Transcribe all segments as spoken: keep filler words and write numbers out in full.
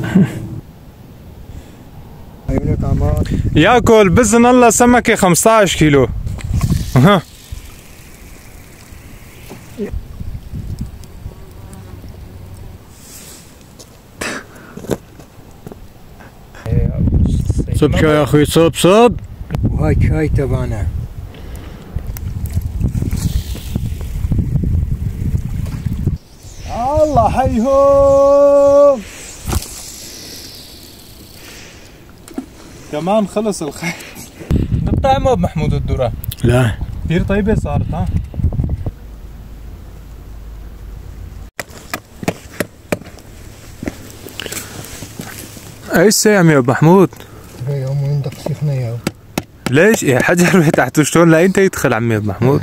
ياكل باذن الله سمكه خمسة عشر كيلو. ها صب شاي يا اخوي، صب صب. وهاي شاي تبعنا. الله حيهم. كمان خلص الخير. بطعمه بمحمود الذرة. لا كثير طيبة صارت. ها ايش يا عمي ابو محمود؟ يوم وين بدك سخنة يا ليش؟ يا حجر تحت شلون لا انت يدخل عمي ابو محمود.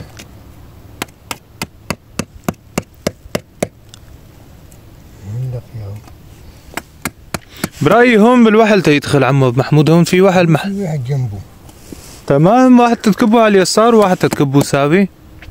برأيي هون بالوحل تيدخل عمو ابو محمود. هون في وحل مح... في واحد جنبه. تمام، واحد تتكبه على اليسار وواحد تتكبه سابي.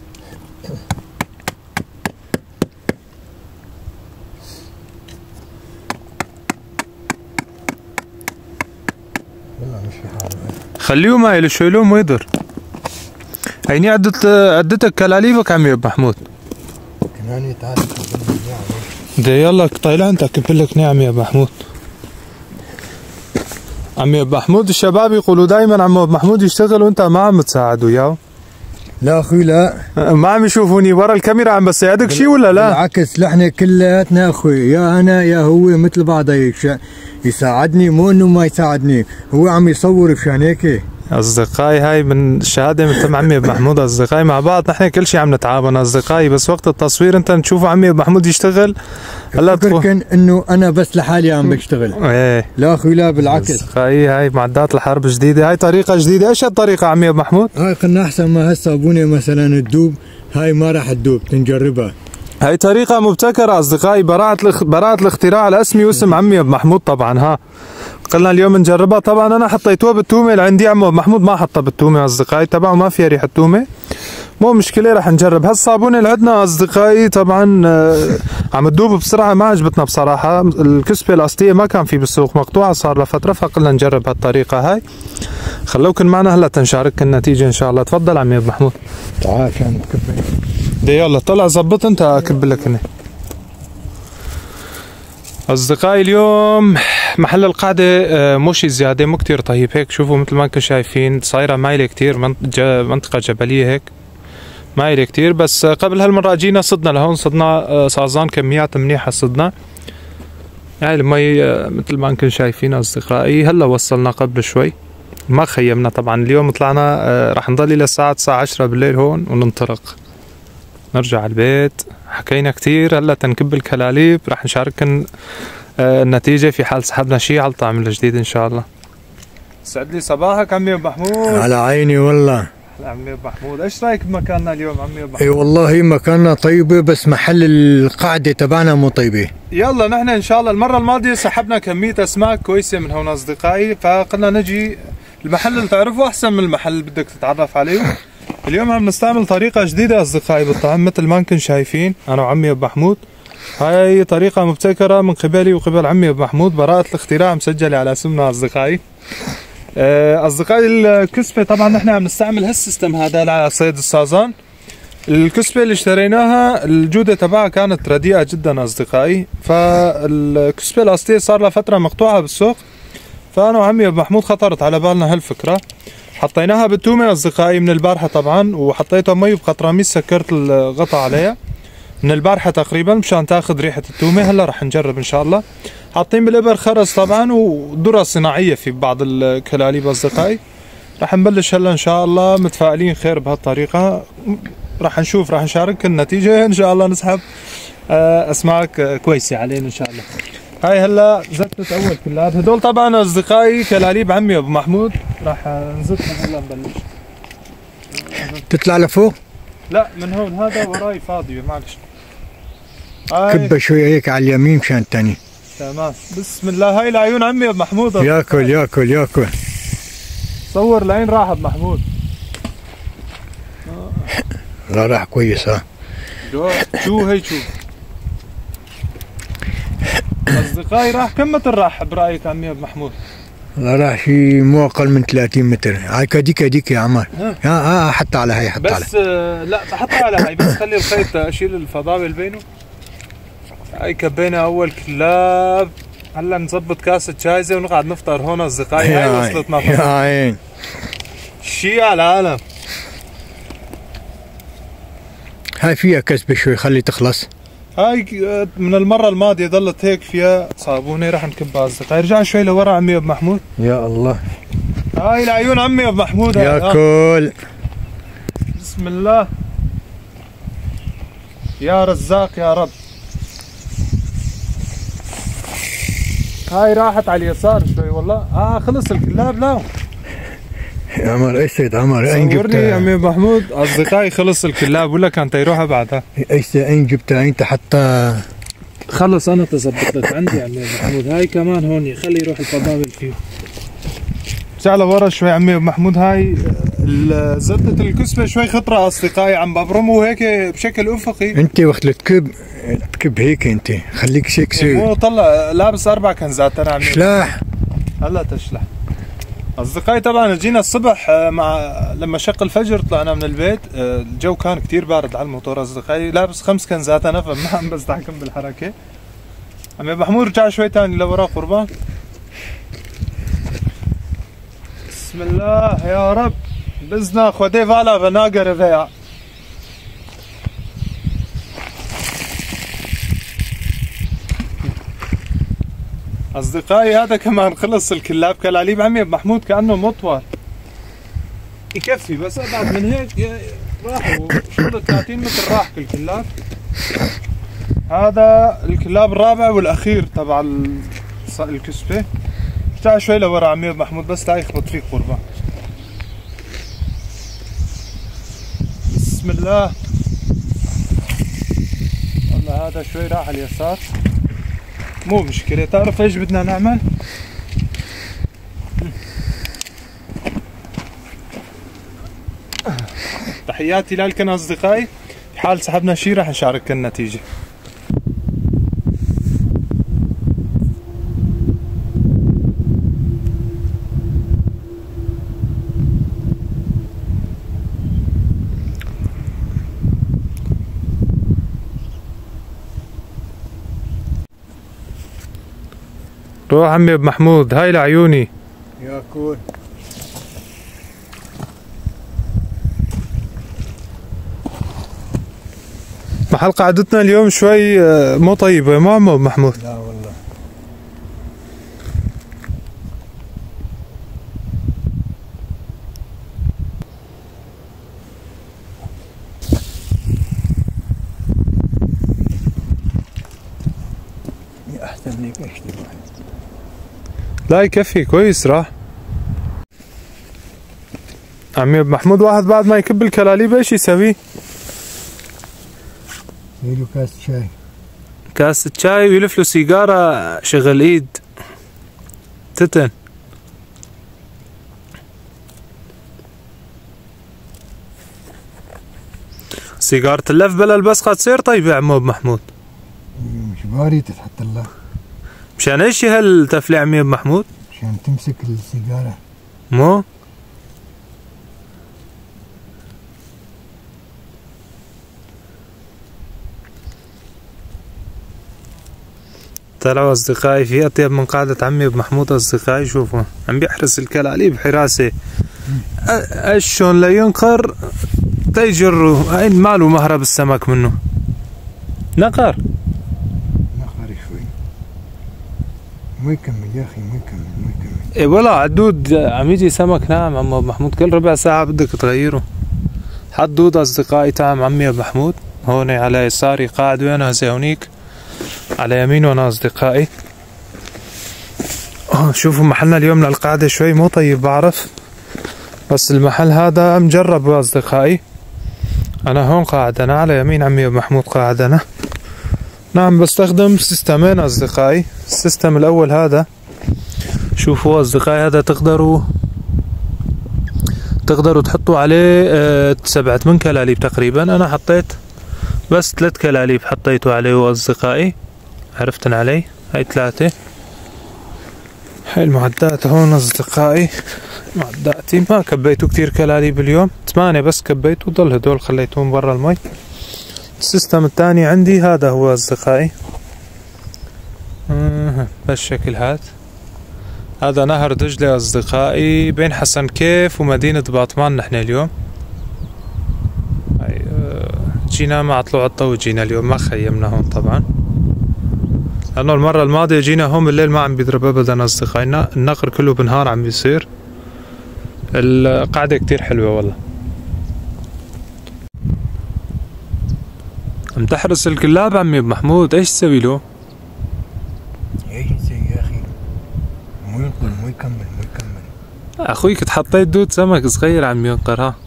والله مش في حاله. خليه معي شيلوه ما يقدر. هيني عدت عدتك كلاليفك عمي ابو محمود. كمان تعال ده يلا طيلع انت اكب لك نعم يا ابو محمود. عمي ابو محمود الشباب يقولوا دائما عمو ابو محمود يشتغل وانت ما عم تساعده ياه. لا اخوي لا، ما عم يشوفوني ورا الكاميرا عم بساعدك شيء ولا لا؟ بالعكس نحن كلياتنا اخوي، يا انا يا هو مثل بعض، يساعدني مو انه ما يساعدني، هو عم يصور مشان هيك. اصدقائي هاي من الشهاده من تم عمي ابو محمود. اصدقائي مع بعض نحن كل شيء عم نتعاون اصدقائي، بس وقت التصوير انت تشوفوا عمي ابو محمود يشتغل. هلا فكركن انه انا بس لحالي عم بشتغل. ايه لا اخوي لا بالعكس. اصدقائي هاي معدات الحرب جديده، هاي طريقه جديده. ايش الطريقه عمي ابو محمود؟ هاي قلنا احسن ما هالصابونه مثلا تدوب، هاي ما راح تدوب، تنجربها. هاي طريقة مبتكرة أصدقائي، براءة الاخ... براءة الاختراع على اسمي واسم عمي أبو محمود طبعا. ها قلنا اليوم نجربها. طبعا أنا حطيتوها بالتومة اللي عندي، عمو أبو محمود ما حطها بالتومة أصدقائي تبعه، ما فيها ريحة تومة. مو مشكلة رح نجرب. هالصابونة اللي عندنا أصدقائي طبعا آه عم تدوب بسرعة، ما عجبتنا بصراحة. الكسبة الأصلية ما كان في بالسوق، مقطوعة صار لفترة، فقلنا نجرب هالطريقة هاي. خلوكن معنا هلا تنشارك النتيجة إن شاء الله. تفضل عمي أبو محمود. تعال عشان تكبر. دي يلا طلع زبط انت اكب لك هنا. اصدقائي اليوم محل القعده مو شي زياده، مو كتير طيب هيك. شوفوا مثل ما انكم شايفين صايره مايله كتير، منطقه جبليه هيك مايله كتير. بس قبل هالمره جينا صدنا لهون، صدنا صازان كميات منيحه صدنا. هاي المي مثل ما انكم شايفين اصدقائي. هلا وصلنا قبل شوي، ما خيمنا طبعا. اليوم طلعنا رح نضل الى الساعه تسعة عشرة بالليل هون وننطلق نرجع على البيت. حكينا كتير، هلا تنكب الكلاليب رح نشاركن النتيجة في حال سحبنا شيء على الطعم الجديد ان شاء الله. سعد لي صباحك عمي ابو محمود. على عيني والله. عمي ابو محمود ايش رايك بمكاننا اليوم عمي ابو محمود؟ اي والله مكاننا طيبة، بس محل القعدة تبعنا مو طيبة. يلا نحن ان شاء الله المرة الماضية سحبنا كمية اسماك كويسة من هون اصدقائي، فقلنا نجي المحل اللي تعرفه احسن من المحل اللي بدك تتعرف عليه. اليوم عم نستعمل طريقة جديدة أصدقائي بالطعم مثل ما انكم شايفين أنا وعمي أبو محمود. هاي طريقة مبتكرة من قبلي وقبل عمي أبو محمود، براءة الاختراع مسجلة على اسمنا أصدقائي. أصدقائي الكسبة طبعا نحن عم نستعمل هالسيستم هذا لصيد الصازان. الكسبة اللي اشتريناها الجودة تبعها كانت رديئة جدا أصدقائي، فالكسبة الأصلية صار لها فترة مقطوعة بالسوق، فأنا وعمي أبو محمود خطرت على بالنا هالفكرة. حطيناها بالتومة أصدقائي من البارحة طبعا، وحطيتها مي بقطراميس، سكرت الغطا عليها من البارحة تقريبا مشان تاخذ ريحة التومة. هلا رح نجرب إن شاء الله. حاطين بالإبر خرز طبعا وذرة صناعية في بعض الكلاليب أصدقائي. رح نبلش هلا إن شاء الله، متفائلين خير بهالطريقة. رح نشوف، رح نشارك النتيجة إن شاء الله، نسحب أسماك كويسة علينا إن شاء الله. هاي هلا زتت اول كلات. هدول طبعا اصدقائي كلاليب عمي ابو محمود، راح نزتهم هلا نبلش. تطلع لفوق؟ لا من هون، هذا وراي فاضي معلش. كبه شوي هيك على اليمين مشان الثاني. تمام بسم الله. هاي لعيون عمي ابو محمود. ياكل ياكل ياكل. صور لعين راح ابو محمود. لا راح كويس. ها شو هي شو اصدقائي راح كم متر راح برايك عمي ابو محمود؟ راح شي مو اقل من ثلاثين متر. هاي كديك هديك يا عمر. ها ها حتى على هاي حتى على بس آه لا حتى على هاي بس خلي الخيط اشيل الفضاوي اللي بينه. هاي كبينا اول كلاب. هلا نظبط كاسة شايزة ونقعد نفطر هون اصدقائي. هاي وصلتنا يا عين شي على العالم. هاي فيها كسبة شوي خلي تخلص. هاي من المرة الماضية ضلت هيك فيها صابونة راح نكبها اصدقائي. ارجع شوي لورا عمي ابو محمود. يا الله هاي العيون عمي ابو محمود. يا كل بسم الله يا رزاق يا رب. هاي راحت على اليسار شوي والله. اه خلص الكلاب. لا يا عمر ايش سيد عمر اين جبتها؟ صورني يا عمي ابو محمود اصدقائي خلص الكلاب ولا كانت يروح ابعدها. ايش اين جبتها انت حتى؟ خلص انا تظبط لك عندي يا عمي ابو محمود. هاي كمان هون خلي يروح الفضاول فيه. ارجع لورا شوي عمي ابو محمود. هاي زبدة الكسبة شوي خطرة اصدقائي عم ببرمه هيك بشكل افقي. انت وقت تكب تكب هيك انت خليك سكسي. مو طلع لابس اربع كنزات انا عمي. شلاح هلا تشلح اصدقائي. طبعا جينا الصبح مع لما شق الفجر طلعنا من البيت. الجو كان كتير بارد على الموتور اصدقائي. لابس خمس كنزات انا فما عم بستحكم بالحركه. عمي ابو محمود رجع شوي ثاني لورا قربان. بسم الله يا رب. بزنا خودي فالا فناقر فيا. اصدقائي هذا كمان خلص الكلاب كلاليب عمي ابو محمود كانه مطور يكفي. بس ابعد من هيك راحوا شغل ثلاثين متر راح كل كلاب. هذا الكلاب الرابع والاخير تبع الكسبه. ارجع شوي لورا عمي ابو محمود بس لا يخبط فيك قربان. بسم الله. والله هذا شوي راح على اليسار. مو مشكلة. تعرف ايش بدنا نعمل؟ تحياتي لكم اصدقائي. في حال سحبنا شي راح نشارك النتيجة. روح عمي ابو محمود. هاي لعيوني يا كول. محل قعدتنا اليوم شوي مو طيبة مو عمو ابو محمود؟ لا والله. احسن ليك اشتري واحد. لا يكفي كويس راح. عمي ابو محمود واحد بعد ما يكب الكلاليب ايش يسوي؟ له كاس شاي. كاسة شاي ويلف له سيجارة شغل ايد تتن. سيجارة اللف بلا البسخة تصير طيبة يا عمو ابو محمود. مش باري تتحط الله. مشان ايش هالتفليع عمي ابو محمود؟ مشان تمسك السيجارة. مو؟ طلعوا اصدقائي في اطيب من قاعدة عمي ابو محمود اصدقائي. شوفوا عم بيحرس الكلاليب حراسة اشون لا ينقر تيجروا. هاي ماله مهرب السمك منه. نقر نقر شوي. مو يكمل يا اخي مو يكمل مو يكمل. اي والله عدود عم يجي سمك ناعم عمو ابو محمود. كل ربع ساعة بدك تغيره. حط دود اصدقائي تاعم عمي ابو محمود. هون على يساري قاعد وين زي هونيك على يمينه انا اصدقائي. اه شوفوا محلنا اليوم للقعدة شوي مو طيب بعرف. بس المحل هذا مجرب اصدقائي. انا هون قاعد انا على يمين عمي ابو محمود قاعد انا. نعم بستخدم سيستمين اصدقائي. السيستم الاول هذا شوفوا اصدقائي هذا تقدروا تقدروا تحطوا عليه اه سبعة من كلاليب تقريبا. انا حطيت بس ثلاث كلاليب حطيته عليه اصدقائي. عرفتن علي؟ هاي ثلاثة. هاي المعدات هون أصدقائي، معداتي ما كبيتوا كتير كلاليب اليوم، ثمانية بس كبيت وضل هدول خليتهم برا المي. السيستم الثاني عندي هذا هو أصدقائي، آه بالشكل هاد. هذا نهر دجلة أصدقائي بين حسن كيف ومدينة باطمان. نحن اليوم هاي آه جينا مع طلوع الضوء، جينا اليوم ما خيمنا هون طبعا، لأنه المرة الماضية جينا هون بالليل ما عم بيضرب أبدا أصدقائنا، النقر كله بالنهار عم بيصير. القعدة كتير حلوة والله. عم تحرس الكلاب عمي محمود، ايش تسوي له؟ ايش نسوي يا اخي؟ مو ينقل مو يكمل مو يكمل. اخوي كنت حطيت دود سمك صغير عم ينقر. ها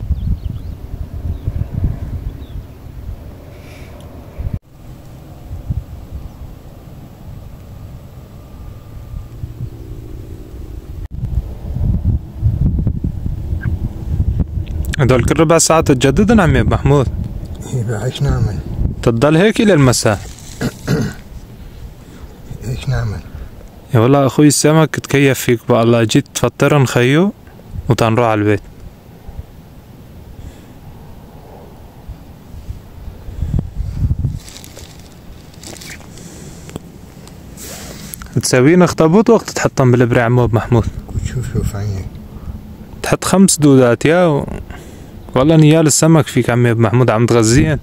هدول كل ربع ساعة تجددن عمي محمود. ايه ايش نعمل؟ تضل هيك الى المساء. ايش نعمل؟ يا والله اخوي السمك تكيف فيك بقى الله، جيت تفطرن خيو وتنروح على البيت. تسوين اخطبوط وقت تحطهم بالبري عمو محمود. شوف شوف عينك، تحط خمس دودات يا و... والله نيال السمك فيك عمي محمود، عم تغذين.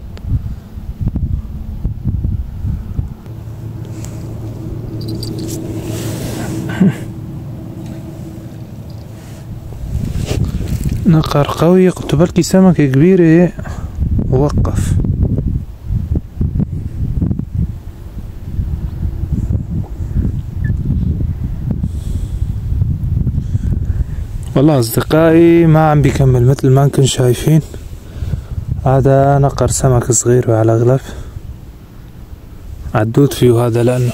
نقر قوي، قلت بلكي سمكة كبيرة. وقف. والله أصدقائي ما عم بيكمل مثل ما انكم شايفين. هذا نقر سمك صغير على الأغلب، عدود فيه هذا لأنه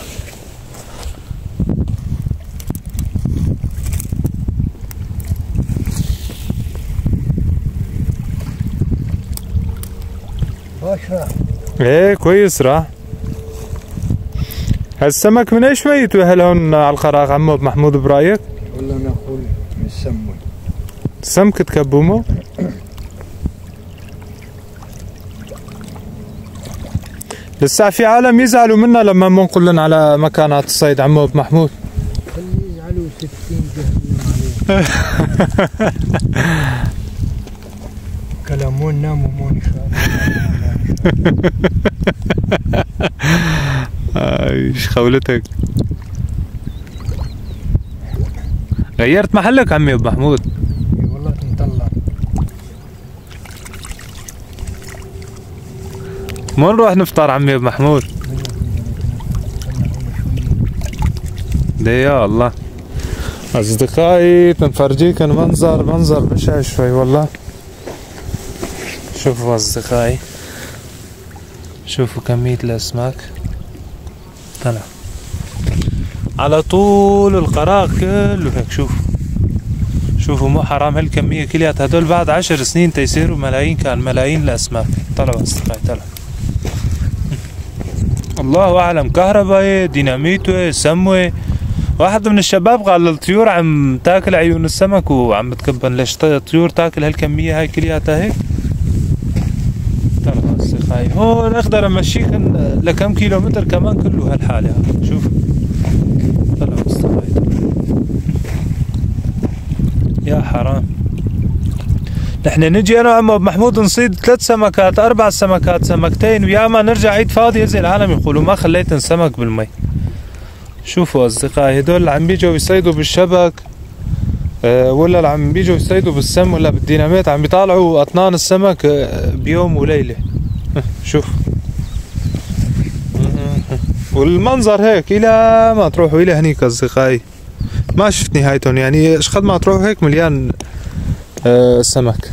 واش راح؟ ايه كويس راح. هالسمك من ايش ميت وهل هون على القراق عمو محمود برايك؟ والله نقول من السمك. سمك تكبومه؟ لسه في عالم يزعلوا منا لما بنقول لهم على مكانات الصيد عمو محمود. خلي يزعلوا ستين جهنم عليهم. كلامون ناموا مون ايش خولتك؟ غيرت محلك عمي ابو محمود؟ اي والله تنطلع. مو نروح نفطر عمي ابو محمود؟ ليه يا الله. اصدقائي تنفرجيكن منظر منظر بشع شوي والله. شوفوا اصدقائي، شوفوا كمية الاسماك طلع على طول القراق كله هيك. شوفوا شوفوا مو حرام هالكمية كليات، هدول بعد عشر سنين تيصيروا ملايين، كان ملايين الاسماك طلعوا اصدقائي طلعوا. الله اعلم كهرباء ديناميت سموه. واحد من الشباب قال الطيور عم تاكل عيون السمك وعم تكبن. ليش الطيور تاكل هالكمية هاي كلياتها هيك؟ طلعوا اصدقائي هون اقدر امشيك لكم كيلو متر كمان كله هالحالة. شوف طلعوا اصدقائي يا حرام. نحن نجي انا وعمو محمود نصيد ثلاث سمكات اربع سمكات سمكتين ويا ما نرجع عيد فاضي زي العالم يقولوا ما خليتن سمك بالمي. شوفوا اصدقائي هدول اللي عم بيجوا يصيدوا بالشبك أه ولا اللي عم بيجوا يصيدوا بالسم ولا بالديناميت عم بيطالعوا اطنان السمك أه بيوم وليله. شوف والمنظر هيك الى ما تروحوا الى هنيك اصدقائي ما شفت نهايتهم، يعني ايش قد ما تروحوا هيك مليان أه سمك.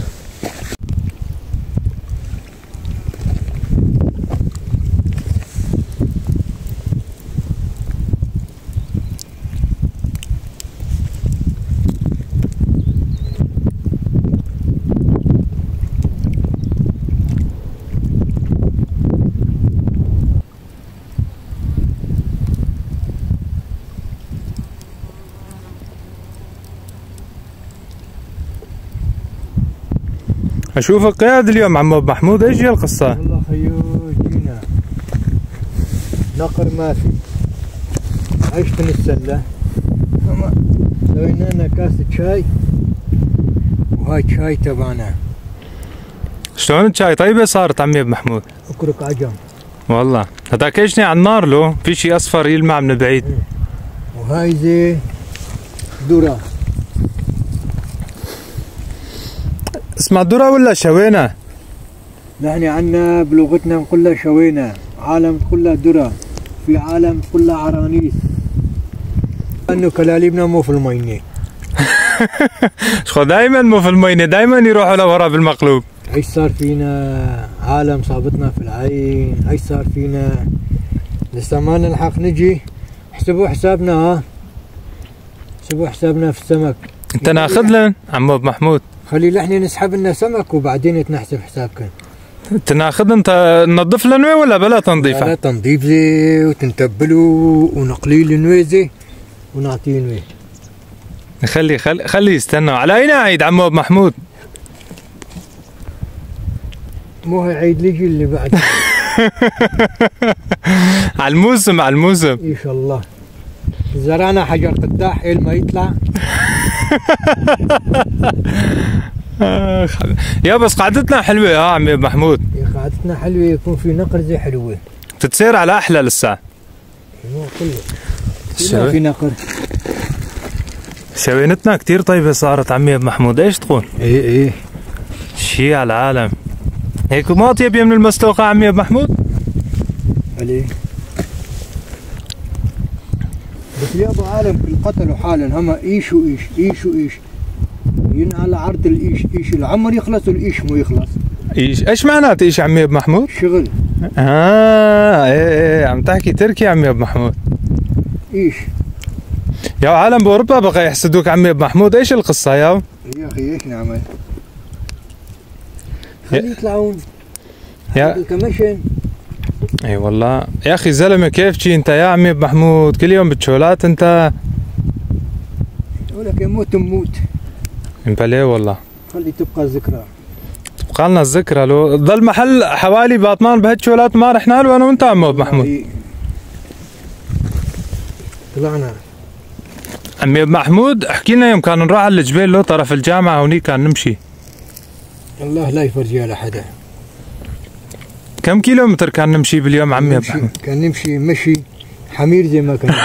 اشوفك قاعد اليوم عم ابو محمود، ايش هي القصه؟ والله خيو جينا نقر ما في، عشت نتسلى، سوينا لنا كاسة شاي وهاي شاي تبعنا. شلون الشاي طيبه صارت عمي ابو محمود؟ اكرك عجم والله هذاك ايشني على النار له في شيء اصفر يلمع من بعيد. وهاي زي ذرة. اسمع ذرة ولا شوينا؟ نحن عنا بلغتنا نقول لها شوينا، عالم تقول لها ذرة، في عالم تقول لها عرانيس. انه كلاليبنا مو في المينة. شو دائما مو في المينة، دائما يروحوا لورا بالمقلوب. ايش صار فينا؟ عالم صابتنا في العين، ايش صار فينا؟ لسه ما نلحق نجي. احسبوا حسابنا، ها احسبوا حسابنا في السمك. انت ناخذ لن عمو ابو محمود؟ خلي لحنا نسحب لنا سمك وبعدين تنحسب حسابكم. انت ناخذ انت ننظف لنوي ولا بلا تنظيفه؟ لا تنظيف زي وتنتبلوا ونقلي النويزه ونعطيه نوي. خلي خلي خلي يستنى. على اين عيد عمو ابو محمود؟ مو هي عيد ليجي اللي بعد. على الموسم على الموسم ان شاء الله. زرعنا حجر قداح إل ما يطلع. يا بس قعدتنا حلوه ها عمي ابو محمود. يا قعدتنا حلوه، يكون في نقر زي حلوه. تتسير على احلى لسه. مو كله. في نقر. شوينتنا كثير طيبه صارت عمي ابو محمود، ايش تقول؟ ايه ايه شي على العالم. هيك ما اطيب من المستوقع عمي ابو محمود؟ عليه. بس يا ابو عالم كل قتلوا حالا، هم ايش وايش ايش وايش ينعلى عرض الايش، ايش العمر يخلص والايش مو يخلص. ايش ايش معناته ايش عمي ابو محمود؟ شغل. اه ايه ايه عم تحكي تركي عمي ابو محمود. ايش؟ يا عالم باوروبا بقى يحسدوك عمي ابو محمود، ايش القصه يا؟ يا اخي ايش نعمل؟ خلي يطلعون يا الكمشن. اي والله يا اخي زلمه كيف شي انت يا عمي ابو محمود، كل يوم بتشولات انت. ولك يموت تموت. بليه والله. خلي تبقى الذكرى. تبقى لنا الذكرى. لو ضل محل حوالي باطمان بهالشولات ما رحنا له انا وانت عمو ابو محمود. طلعنا. عمي ابو محمود احكي لنا يوم كان نروح على الجبال له طرف الجامعه هونيك كان نمشي. الله لا يفرجيها لحدا. كم كيلومتر كان نمشي باليوم عمي ابو محمود؟ كان نمشي مشي حمير زي ما كان.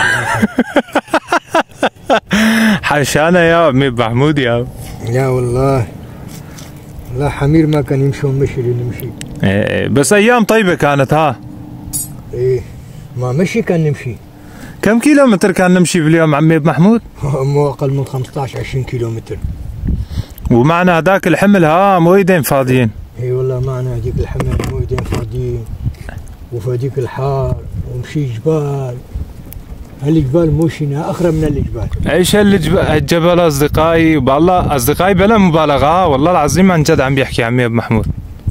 حشانا يا عمي ابو محمود يا. لا والله لا حمير ما كان يمشون مشي اللي نمشي. ايه بس ايام طيبه كانت ها. ايه ما مشي كان نمشي. كم كيلومتر كان نمشي باليوم عمي ابو محمود؟ مو اقل من خمسطعش عشرين كيلومتر. ومعنا هذاك الحمل ها مو ايدين فاضيين. اي والله معنا هذيك الحمل مو ايدين فاضيين، وفديك الحار ومشي جبال. هالجبال مو شينا اخرى من الجبال. ايش هالجبل اصدقائي؟ والله اصدقائي بلا مبالغه والله العظيم عن جد عم بيحكي عمي ابو محمود.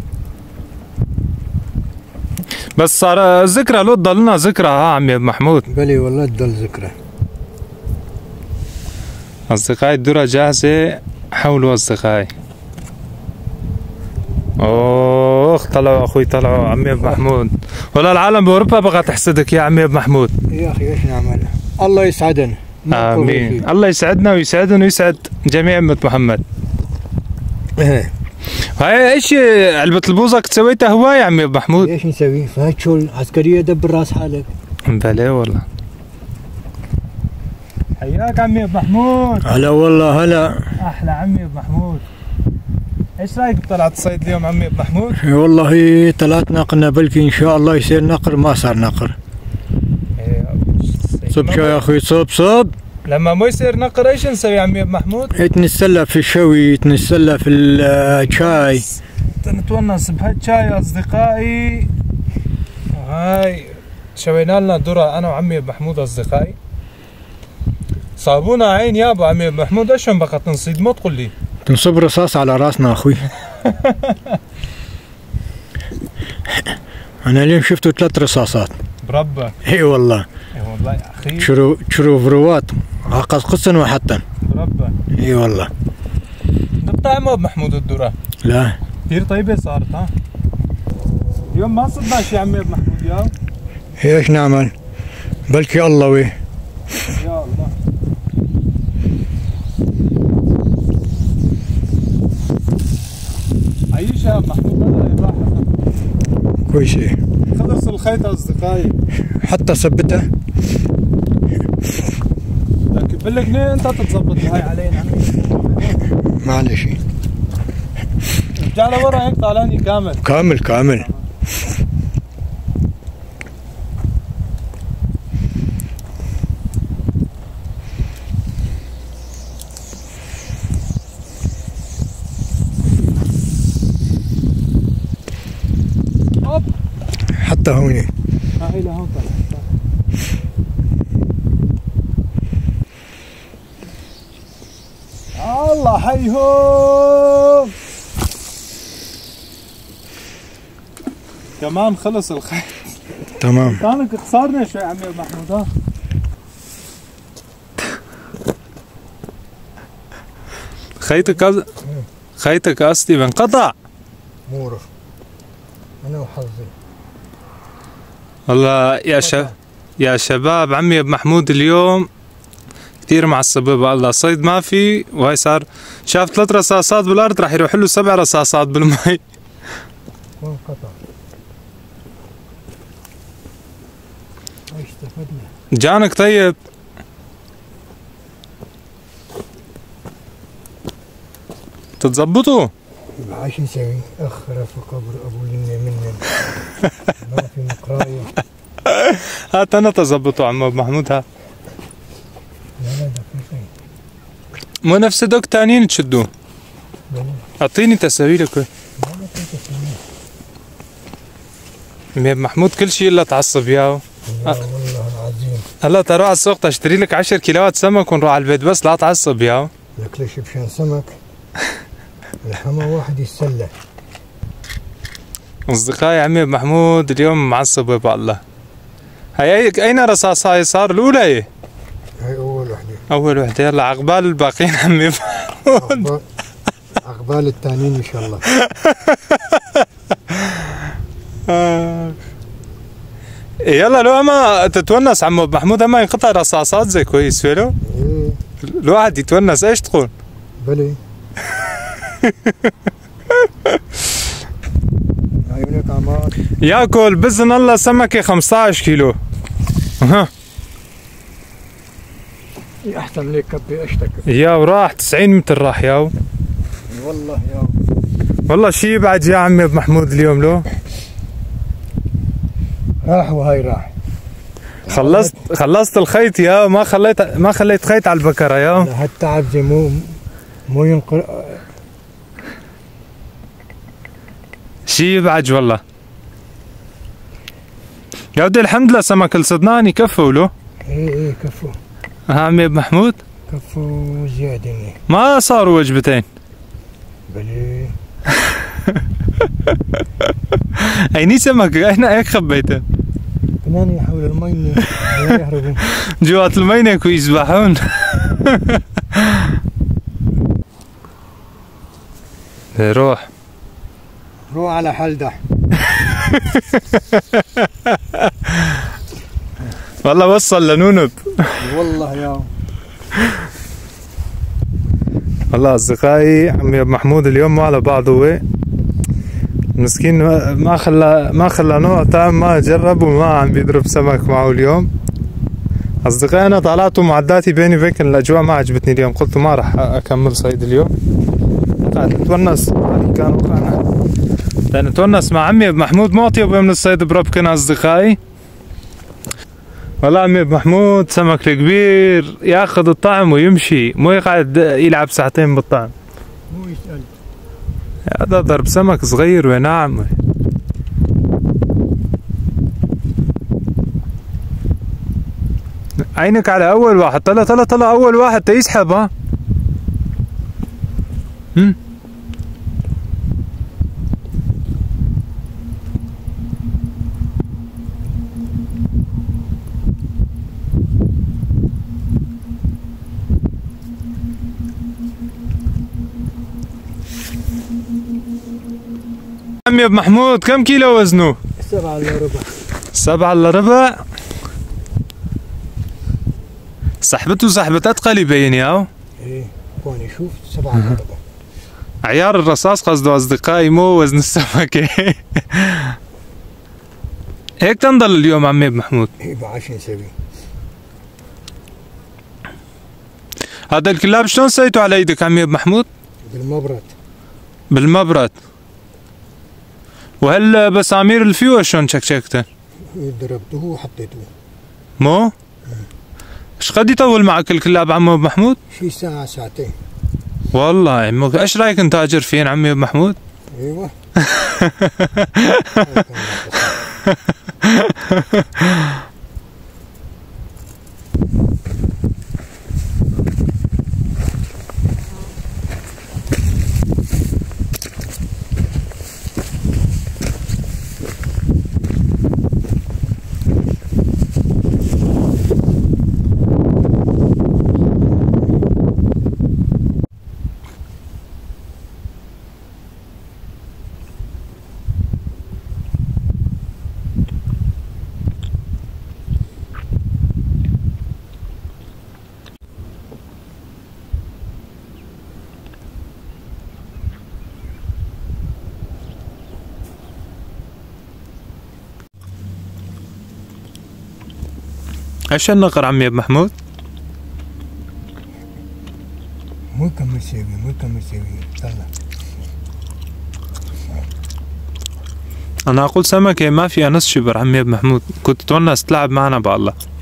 بس صار ذكرى لو تضلنا ذكرى ها عمي ابو محمود. بلي والله تضل ذكرى. اصدقائي الذرة جاهزة، حولوا اصدقائي. اوه طلعوا اخوي طلعوا عمي ابو محمود. والله العالم باوروبا بقى تحسدك يا عمي ابو محمود. يا اخي ايش نعمل؟ الله يسعدنا. امين. الله يسعدنا ويسعدنا ويسعد جميع امة محمد. ايه هاي ايش علبة البوزك سويتها هواية يا عمي ابو محمود؟ ايش نسوي؟ فهاد شغل عسكرية دبر راس حالك. بلى والله. حياك عمي ابو محمود. هلا والله هلا. احلى عمي ابو محمود. ايش رايك بطلعة الصيد اليوم عمي ابو محمود؟ والله طلعتنا قلنا بلكي ان شاء الله يصير نقر، ما صار نقر. صب شو يا اخوي صب صب. لما ما يصير نقر ايش نسوي عمي ابو محمود؟ نتسلى في الشوي، نتسلى في الشاي، نتونس بهالشاي اصدقائي. هاي شوينا لنا ذرة انا وعمي ابو محمود اصدقائي. صابونا عين يا ابو عمي ابو محمود، ايش بقى تنصيد ما تقول لي؟ تنصب رصاص على راسنا اخوي. انا اليوم شفتوا ثلاث رصاصات. بربك. اي والله. اي والله يا اخي. شرو شروفروات عقص قصن وحتى. بربك. اي والله. بطعمه ابو محمود الذرة. لا. كثير طيبة صارت ها. اليوم ما صدنا شي عمي ابو محمود يا ايش نعمل؟ بلكي الله ويه. يا الله. عيش يا ابو محمود هذا راح كويسة. خلص الخيط اصدقائي. حتى ثبتها. لكن بالجنيه انت تتظبط هاي علينا. معلش. ارجع لورا هيك طالعني كامل. كامل كامل. هوب حتى هوني. هاي لهون طلع. الله حيهم. كمان خلص الخيط. تمام. كانك قصرنا شوي عمي ابو محمود ها. خيطك أز... خيطك قصدي بنقطع. مورف. انا وحظي. والله يا شباب يا شباب عمي ابو محمود اليوم كثير معصبه بالله، صيد ما في، وهي صار شاف ثلاث رصاصات بالارض راح يروح له سبع رصاصات بالمي. وانقطع. استفدنا. جانك طيب. تتظبطوا؟ ايش نسوي؟ اخ رفع قبر ابو لنا منن. ما في مقرايه. هات انا تظبطوا عم ابو محمود ها. لا لا دقيقة. مو نفس دوك تانيين تشدوه. اعطيني تساوي لك. لا لا تسوي. عمي ابو محمود كل شيء الا تعصب ياهو. لا والله العظيم. هلا تروح على السوق تشتري لك عشر كيلوات سمك ونروح على البيت، بس لا تعصب ياهو. لك ليش بشان سمك؟ الحما واحد يتسلى. اصدقائي عمي ابو محمود اليوم معصب بالله. هي اين رصاص هاي صار الاولى هي؟ هاي اول وحده. اول وحده. يلا عقبال الباقيين عمي ابو محمود. عقبال الثانيين ان شاء الله. يلا لو ما تتونس عمو ابو محمود اما ينقطع رصاصات زي كويس فيلو. ايه الواحد يتونس. ايش تقول؟ بلي. عيونك عمار. ياكل باذن الله سمكه خمسطعش كيلو. ها احسن ليك كبي اشتكي. يا وراح تسعين متر راح ياو. والله يا والله شي بعد يا عمي ابو محمود اليوم لو راح وهاي راح. خلصت خلصت الخيط يا ما خليت ما خليت خيط على البكره يا. هالتعب زي مو مو ينقل. شي بعد والله يا ودي. الحمد لله سمك الصدناني كفوا له. ايه ايه كفو. ها عمي ابو محمود كفو زيادة يعني. ما صاروا وجبتين. بلي. ايني سمك احنا هيك خبيته. كمان حول المي لا يهربون. جوات المي ويسبحون. روح روح على حلدح. والله وصل لنونب. والله يا والله اصدقائي عمي ابو محمود اليوم ما على بعضه هو مسكين. ما خلى ما خلى نوع طعم ما جرب وما عم بيضرب سمك معه اليوم. اصدقائي انا طلعت معداتي بيني وبين الاجواء ما عجبتني اليوم، قلت ما راح اكمل صيد اليوم. قاعد نتونس كان وقعنا نتونس مع عمي ابو محمود. مو اطيب من الصيد بربكن اصدقائي. والله عمي ابو محمود سمك الكبير ياخذ الطعم ويمشي، مو يقعد يلعب ساعتين بالطعم. مو يسأل. هذا ضرب سمك صغير وناعم. عينك على اول واحد. طلع طلع طلع اول واحد تيسحب. ها هم عمي ابو محمود كم كيلو وزنه؟ سبعة الا ربع. سبعة الا ربع. سحبته سحبة اتقل يبين ياو. ايه كوني شوف سبعة الا ربع. عيار الرصاص قصده اصدقائي مو وزن السمكة. هيك تنضل اليوم عمي ابو محمود. ايه بعش نسوي. هذا الكلاب شلون سويته على ايدك عمي ابو محمود؟ بالمبرد. بالمبرد. وهالبسامير اللي فيه شلون شكشكته؟ ضربته وحطيته. مو؟ ايش قد يطول معك الكلاب عمي ابو محمود؟ شي ساعة ساعتين. والله عمو ايش رايك نتاجر فين عمي ابو محمود؟ ايوه. ايش النقر عمي ابو محمود؟ مو كم يسوي مو كم يسوي طلع. انا اقول سمكة ما فيها نص شبر عمي ابو محمود، كنت تونس تلعب معنا بالله.